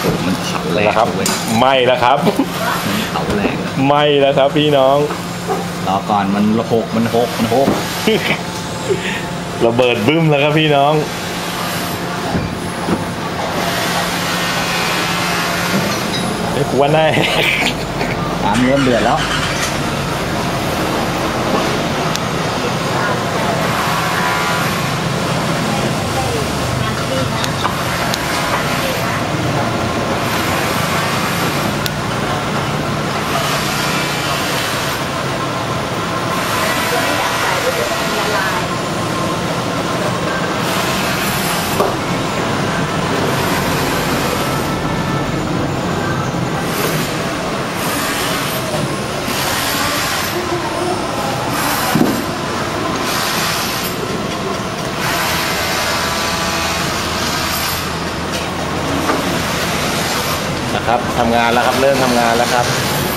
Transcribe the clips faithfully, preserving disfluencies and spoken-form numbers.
มันเผาแรงครับไม่แล้วครับมันเผาแรงไม่แล้วครับพี่น้องรอก่อนมันหกมันหกมันหกระเบิดบึ้มแล้วครับพี่น้องไอ้กูว่าแน่น้ำเริ่มเดือดแล้วนะครับทำงานแล้วครับเริ่มทำงานแล้วครับ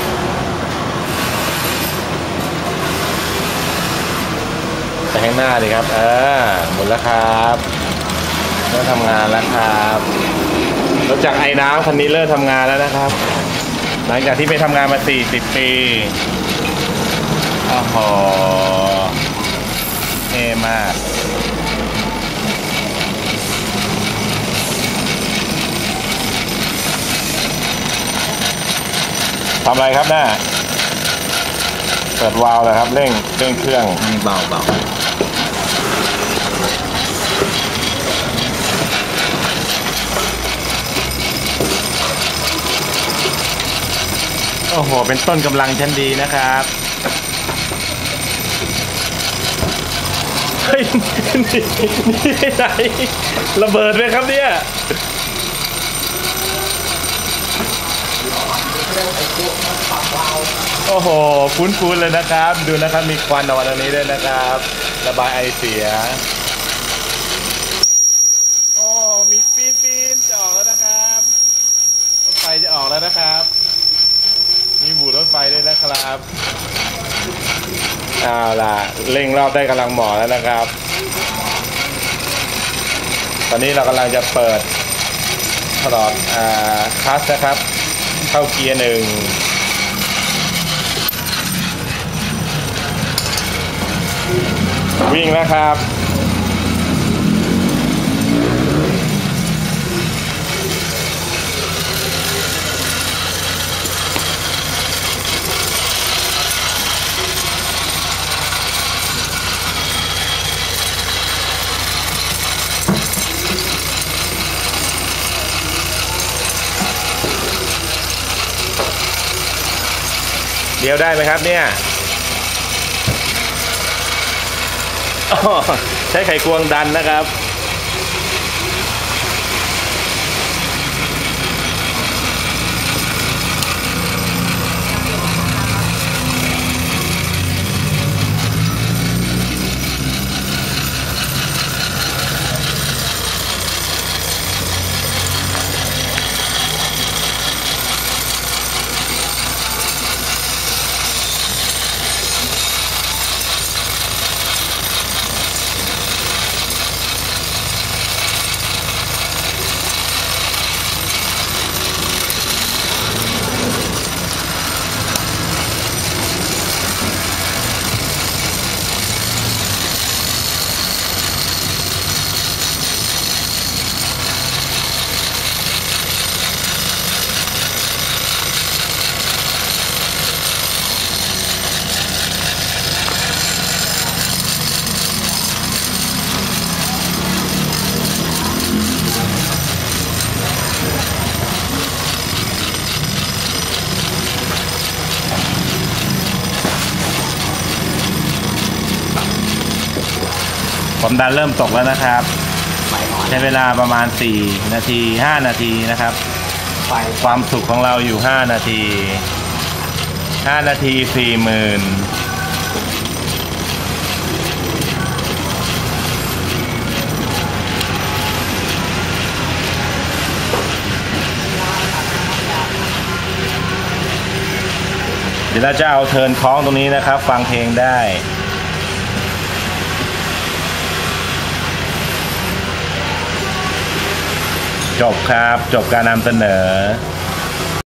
ไปข้างหน้าดิครับเออหมดแล้วครับเริ่มทำงานแล้วครับรถจักรไอ้น้ำคันนี้เริ่มทำงานแล้วนะครับหลังจากที่ไปทำงานมาสี่สิบปีโอ้โหเท่มากทำอะไรครับแม่เปิดวาล์วเลยครับเร่งเร่งเครื่องนี่เบาเบาโอ้โหเป็นต้นกำลังชั้นดีนะครับเฮ้ยนี่นี่ไหนระเบิดไหมครับเนี่ยโอ้โหคุ้นๆเลยนะครับดูนะครับมีควันออกมาตรงนี้ด้วยนะครับระบายไอเสียโอ้มีปีนปีนจะออกแล้วนะครับรถไฟจะออกแล้วนะครับมีบูดรถไฟด้วยนะครับเอาล่ะเร่งรอบได้กำลังเหมาะแล้วนะครับตอนนี้เรากำลังจะเปิดตลอดอ่าคลัตช์นะครับเข้าเกียร์หนึ่งวิ่งแล้วครับเดี๋ยวได้ไหมครับเนี่ยใช้ไขควงดันนะครับความดันเริ่มตกแล้วนะครับใช้เวลาประมาณสี่นาทีห้านาทีนะครับความสุขของเราอยู่ห้านาทีห้านาทีสี่หมื่นเดี๋ยวเราจะเอาเทิร์นคล้องตรงนี้นะครับฟังเพลงได้จบครับ จบการนำเสนอ